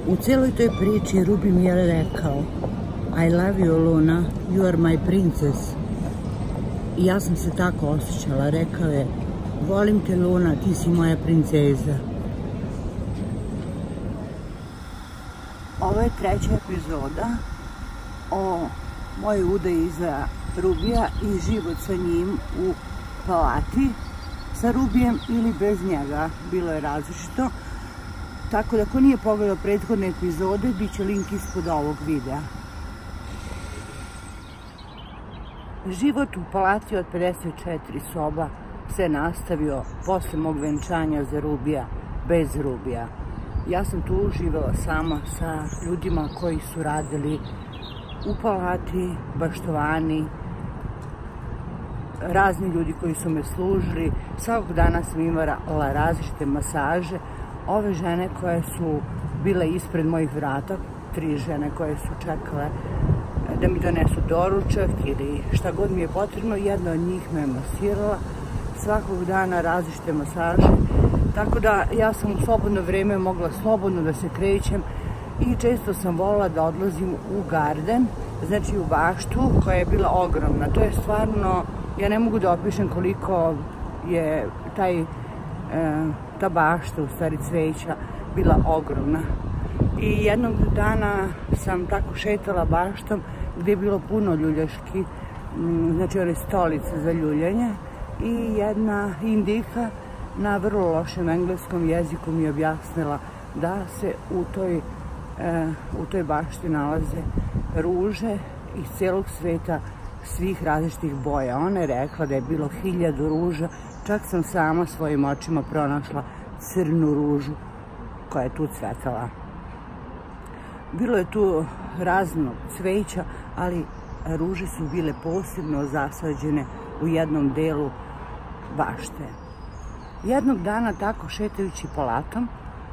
U cijeloj toj priči Ruby mi je rekao I love you, Luna, you are my princess. I ja sam se tako osjećala. Rekao je, volim te, Luna, ti si moja princeza. Ovo je 3. epizoda o mojoj udaji za Rubija i život sa njim u palati. Sa Rubijem ili bez njega, bilo je različito. Tako da ako nije pogledao prethodne epizode, bit će link ispod ovog videa. Život u palati od 54 soba se nastavio posle mog venčanja za Rubija, bez Rubija. Ja sam tu živjela sama sa ljudima koji su radili u palati, baštovani, razni ljudi koji su me služili. Svakog dana sam imala različite masaže. Ove žene koje su bile ispred mojih vrata, 3 žene koje su čekale da mi donesu doručak ili šta god mi je potrebno, jedna od njih me masirala. Svakog dana različite masaže. Tako da ja sam u slobodno vrijeme mogla slobodno da se krećem i često sam volila da odlazim u garden, znači u baštu koja je bila ogromna. To je stvarno, ja ne mogu da opišem koliko je ta bašta, u stvari cveća, bila ogromna. I jednog dana sam tako šetala baštom gdje je bilo puno ljuljaški, znači one stolice za ljuljanje, i jedna indika na vrlo lošem engleskom jeziku mi je objasnila da se u toj bašti nalaze ruže iz celog sveta, svih različitih boja. Ona je rekla da je bilo 1000 ruža, čak sam sama svojim očima pronašla crnu ružu koja je tu cvetala. Bilo je tu raznog cveća, ali ruže su bile posebno zasađene u jednom delu bašte. Jednog dana, tako šetajući palatom,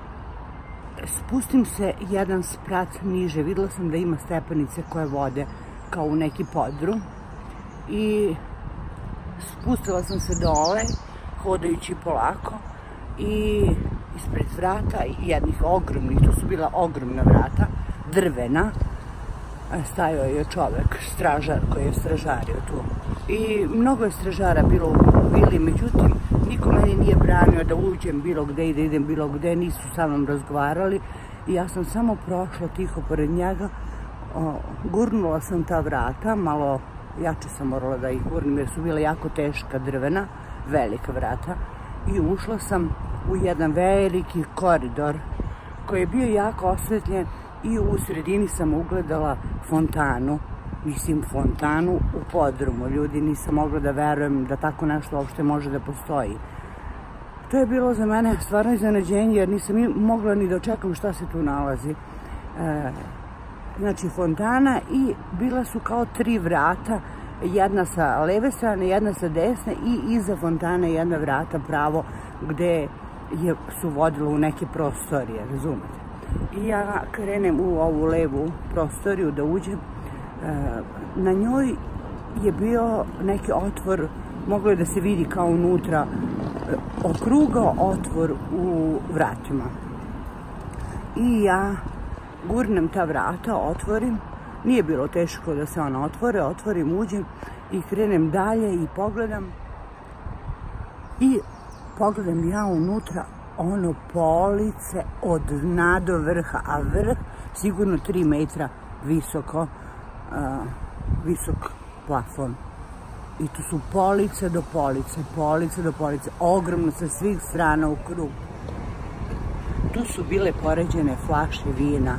spustim se jedan sprat niže. Videla sam da ima stepenice koje vode kao u neki podrum i spustila sam se dole, hodajući polako, i ispred vrata jednih ogromnih, to su bila ogromna vrata, drvena, stajao je čovek, stražar koji je stražario tu. I mnogo je stražara bilo u vili, međutim, niko meni nije branio da uđem bilo gde i da idem bilo gde, nisu sa mnom razgovarali i ja sam samo prošla tiho pored njega, gurnula sam ta vrata, malo jače sam morala da ih gurnim jer su bila jako teška drvena, velika vrata, i ušla sam u jedan veliki koridor koji je bio jako osvetljen i u sredini sam ugledala fontanu. Mislim, fontanu u podrumu. Ljudi, nisam mogla da verujem da tako nešto uopšte može da postoji. To je bilo za mene stvarno iznenađenje jer nisam mogla ni da očekam šta se tu nalazi. Znači, fontana, i bila su kao 3 vrata, jedna sa leve strane, jedna sa desne i iza fontane jedna vrata pravo gde su vodilo u neke prostorije, razumete? I ja krenem u ovu levu prostoriju da uđem. Na njoj je bio neki otvor, moglo je da se vidi kao unutra okrugao otvor u vratima. I ja gurnem ta vrata, otvorim, nije bilo teško da se ona otvore, otvorim, uđem i krenem dalje i pogledam. I pogledam ja unutra, ono police od dna do vrha, a vrh sigurno 3 metra visok plafon. I tu su police do police, police do police, ogromno sa svih strana u krug. Tu su bile poređene flaše vina.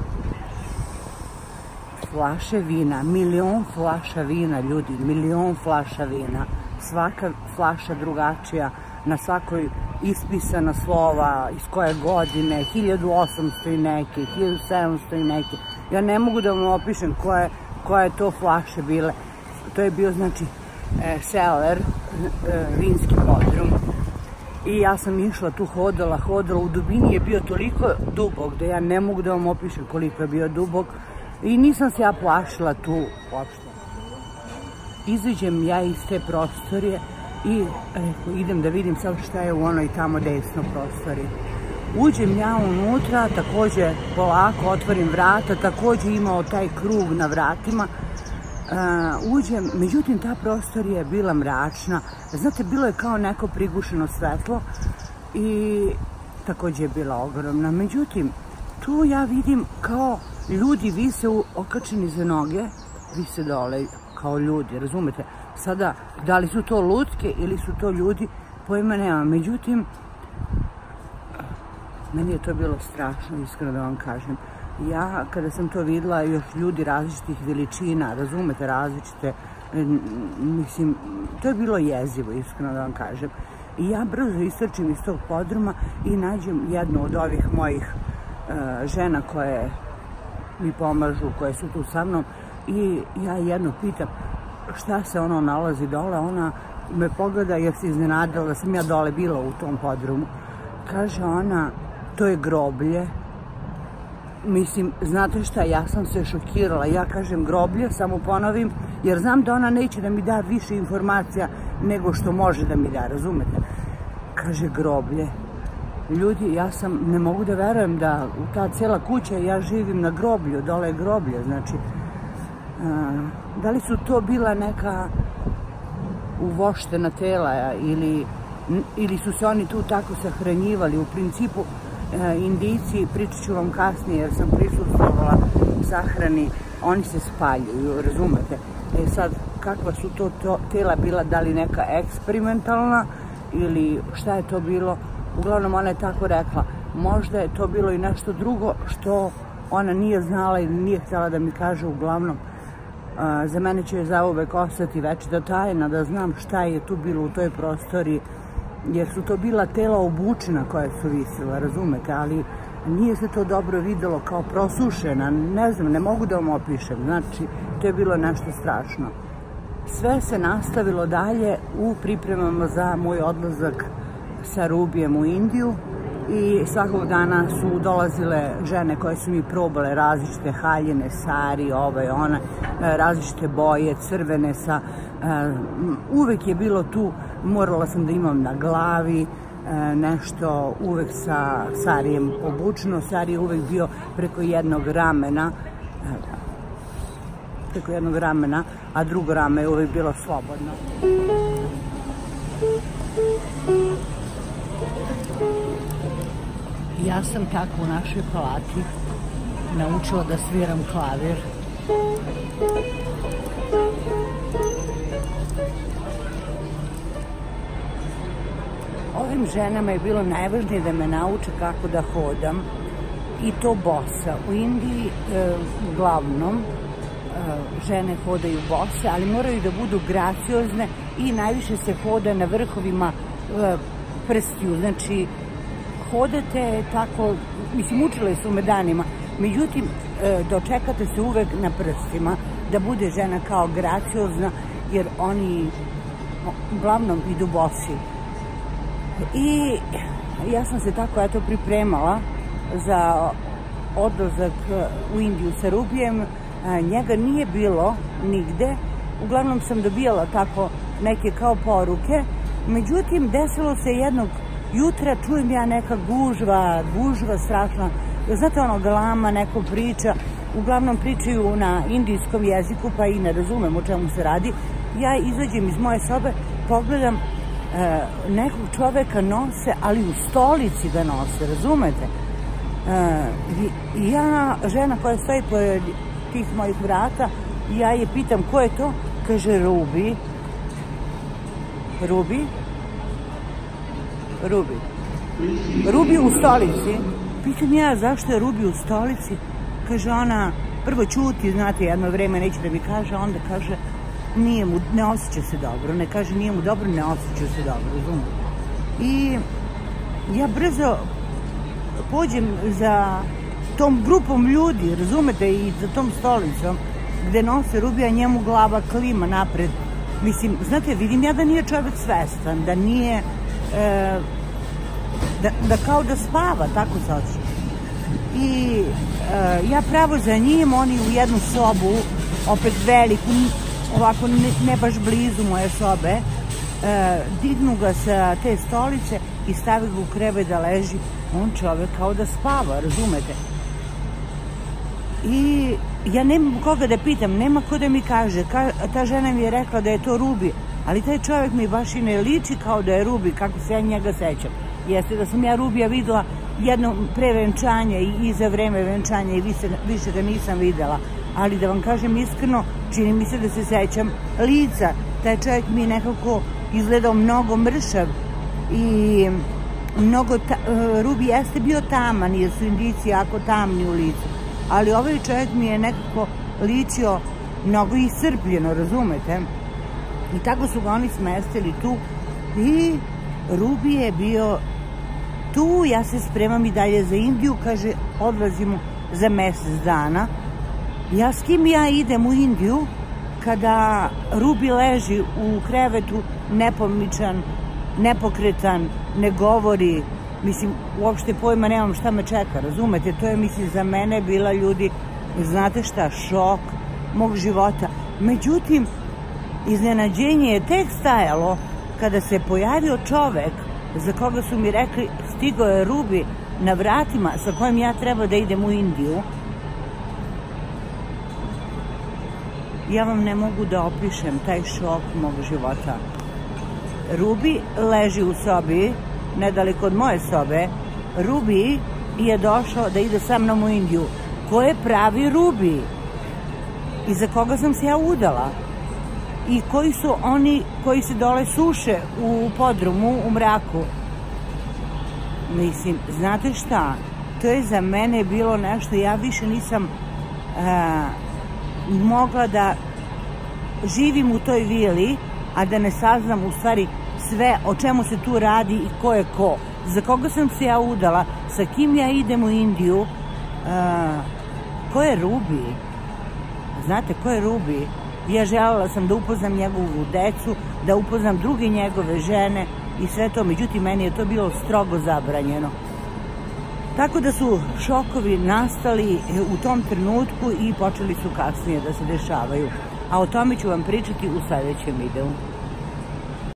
Flaše vina, 1.000.000 flaša vina, ljudi, 1.000.000 flaša vina. Svaka flaša drugačija, na svakoj ispisana slova, iz koje godine, 1800 i neke, 1700 i neke. Ja ne mogu da vam opišem koje to flaše bile. To je bio, znači, cellar, vinski podrum. I ja sam išla tu, hodala, u dubini je bio toliko dubok da ja ne mogu da vam opišem koliko je bio dubok. I nisam se ja plašila tu uopšte. Izađem ja iz te prostorije i idem da vidim sad šta je u onoj tamo desno prostoriji. Uđem ja unutra, takođe polako otvorim vrata, takođe imao taj krug na vratima. Uđem, međutim ta prostorija je bila mračna, znate, bilo je kao neko prigušeno svetlo i takođe je bila ogromna. Međutim, tu ja vidim kao ljudi vise okačeni za noge, vise dole kao ljudi, razumete? Sada, da li su to lutke ili su to ljudi, pojma nema. Međutim, meni je to bilo strašno, iskreno da vam kažem. Ja, kada sam to videla, još ljudi različitih veličina, razumete, različite, mislim, to je bilo jezivo, iskreno da vam kažem. I ja brzo istrčim iz tog podruma i nađem jednu od ovih mojih žena koje mi pomažu, koje su tu sa mnom, i ja jedno pitam šta se ono nalazi dole. Ona me pogleda jer se iznenadila da sam ja dole bila u tom podrumu. Kaže ona, to je groblje. Mislim, znate šta, ja sam se šokirala. Ja kažem groblje, samo ponovim, jer znam da ona neće da mi da više informacija nego što može da mi da, razumete? Kaže groblje. Ljudi, ja ne mogu da verujem da u ta cijela kuća, ja živim na groblju, dole je groblje, znači, da li su to bila neka uvoštena tela ili su se oni tu tako sahranjivali? U principu, Indijci, pričat ću vam kasnije jer sam prisustvovala sahrani, oni se spaljuju, razumete? Sad, kakva su to tela bila, da li neka eksperimentalna ili šta je to bilo? Uglavnom, ona je tako rekla. Možda je to bilo i nešto drugo što ona nije znala ili nije htjela da mi kaže. Uglavnom, za mene će zauvek ostati večita tajna da znam šta je tu bilo u toj prostoriji, jer su to bila tela obučena koja su visila, razumete, ali nije se to dobro videlo, kao prosušena, ne znam, ne mogu da vam opišem, znači, to je bilo nešto strašno. Sve se nastavilo dalje u pripremama za moj odlazak sa Rubijem u Indiju i svakog dana su dolazile žene koje su mi probale različite haljine, sari, ove, one, različite boje, crvene sa... Uvek je bilo tu, morala sam da imam na glavi nešto uvek sa sarijem obučeno. Sari je uvek bio preko jednog ramena, a drugo rame je uvek bilo slobodno. Ja sam tako u našoj palati naučila da sviram klavir. Ovim ženama je bilo najvažnije da me nauče kako da hodam, i to bosa. U Indiji uglavnom žene hodaju bose, ali moraju da budu graciozne i najviše se hoda na vrhovima prstiju. Znači, hodate tako, mislim, učile su me danima, međutim, dočekate se uvek na prstima, da bude žena kao graciozna, jer oni uglavnom idu bosi. I ja sam se tako eto pripremala za odlazak u Indiju sa Rubijem. Njega nije bilo nigde, uglavnom sam dobijala tako neke kao poruke, međutim desilo se jednog jutra, čujem ja neka gužva strašna, znate ono galama, neko priča, uglavnom pričaju na indijskom jeziku pa i ne razumem o čemu se radi. Ja izađem iz moje sobe, pogledam, nekog čoveka nose, ali u stolici ga nose, razumete? Ja, žena koja stoji pored tih mojih vrata, ja je pitam ko je to, kaže Rubi. Rubi u stolici. Pitam ja zašto je Rubi u stolici, kaže ona, prvo ćuti, znate, jedno vreme neće da mi kaže, onda kaže ne osjeća se dobro, ne kaže nije mu dobro, ne osjeća se dobro, razumete? I ja brzo pođem za tom grupom ljudi, razumete, i za tom stolicom gde nose Rubija, njemu glava klima napred. Mislim, znate, vidim ja da nije čovjek svestan, da nije, da kao da spava, tako se osjeća. I ja pravo za njim, oni u jednu sobu, opet veliku, ovako ne baš blizu moje sobe, dignu ga sa te stolice i stavi ga u krevet da leži, on čovek kao da spava, razumete? I ja nemam koga da pitam, nema ko da mi kaže. Ta žena mi je rekla da je to Rubi, ali taj čovjek mi baš i ne liči kao da je Rubi, kako se ja njega sećam. Jeste da sam ja Rubija videla jedno pre venčanja i za vreme venčanja i više ga nisam videla. Ali da vam kažem iskreno, čini mi se da se sećam lica. Taj čovjek mi je nekako izgledao mnogo mršav i Rubi jeste bio taman, jer su Indijci jako tamni u licu. Ali ovaj čovjek mi je nekako ličio mnogo iscrpljeno, razumete? I tako su ga oni smestili tu i Rubi je bio tu, ja se spremam i dalje za Indiju, kaže, odlazimo za mjesec dana. Ja s kim ja idem u Indiju kada Rubi leži u krevetu nepomičan, nepokretan, ne govori, mislim, uopšte pojma nemam šta me čeka, razumete? To je, mislim, za mene bila, ljudi, znate šta, šok mog života. Međutim, iznenađenje je tek stajalo kada se pojavio čovek za koga su mi rekli stigao je Rubi na vratima sa kojim ja treba da idem u Indiju. Ja vam ne mogu da opišem taj šok mog života. Rubi leži u sobi, nedaleko od moje sobe. Rubi je došao da ide sa mnom u Indiju. Ko je pravi Rubi? I za koga sam se ja udala? I koji su oni koji se dole suše u podrumu, u mraku? Mislim, znate šta? To je za mene bilo nešto, ja više nisam mogla da živim u toj vili, a da ne saznam u stvari sve o čemu se tu radi i ko je ko. Za koga sam se ja udala, sa kim ja idem u Indiju, ko je Rubi? Znate, ko je Rubi? Ja željela sam da upoznam njegovu decu, da upoznam druge njegove žene i sve to, međutim, meni je to bilo strogo zabranjeno. Tako da su šokovi nastali u tom trenutku i počeli su kasnije da se dešavaju. A o tome ću vam pričati u sljedećem videu.